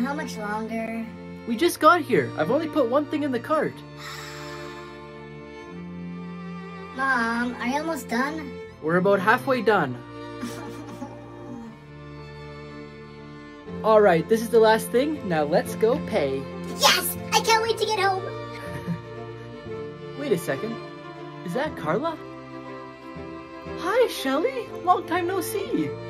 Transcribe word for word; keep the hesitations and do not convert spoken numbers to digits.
how much longer? We just got here. I've only put one thing in the cart. Mom, are you almost done? We're about halfway done. Alright, this is the last thing. Now let's go pay. Yes! I can't wait to get home! Wait a second. Is that Carla? Hi, Shelly. Long time no see.